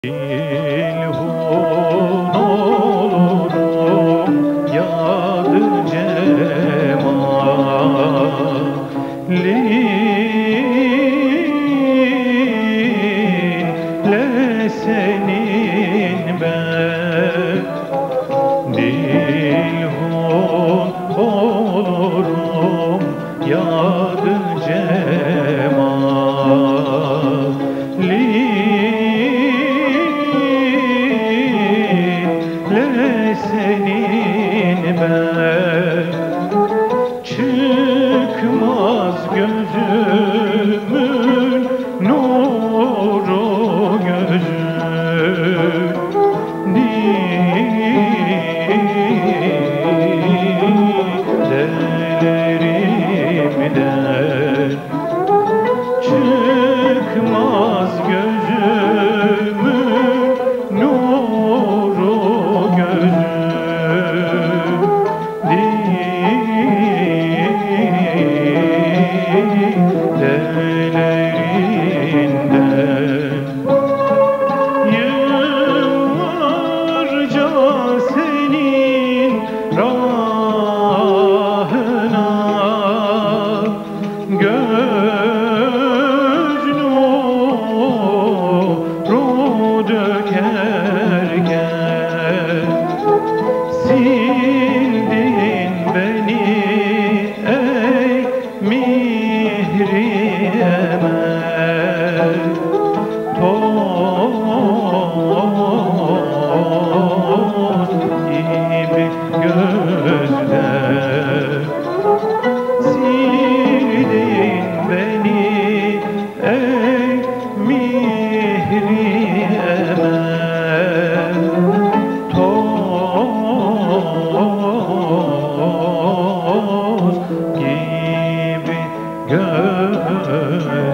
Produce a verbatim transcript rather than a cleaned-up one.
İlhun olurum yadı cemalin senin ben dilhun olurum yadı cemalin senin ben çıkmaz gözümün nuru gözüm dilerimden çıkmaz gözümün nuru gözüm dilerimden yıllarca senin rahına göz nuru dökerken sildin beni ey mihri emel toz gibi gözler sildin beni ey mihri emel toz gibi gözler.